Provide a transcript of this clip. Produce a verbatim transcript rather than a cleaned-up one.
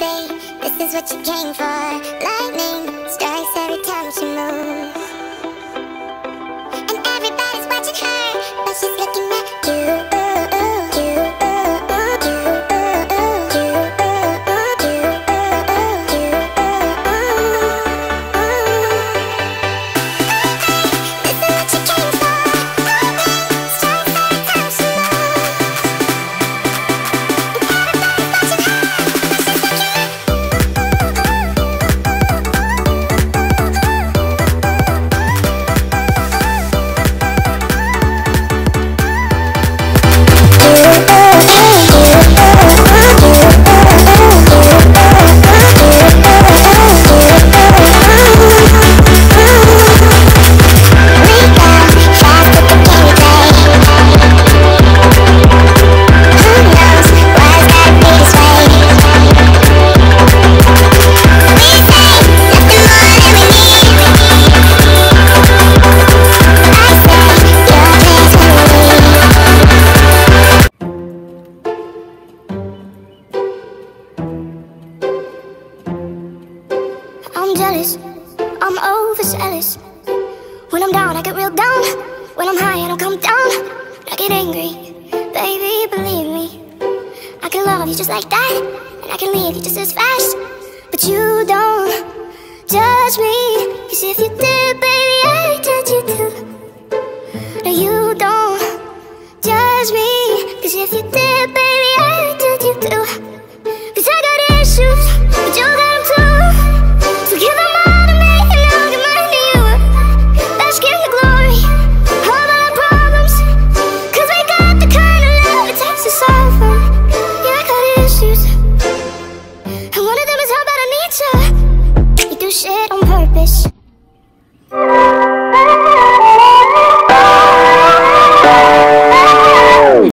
baby, this is what you came for. Lightning strikes every time she moves, and everybody's watching her, but she's looking at you. I'm jealous, I'm overzealous. When I'm down, I get real down. When I'm high, I don't come down. I get angry, baby, believe me. I can love you just like that, and I can leave you just as fast. But you don't judge me, cause if you did, baby, I'd judge you too. No, you don't judge me, cause if you did,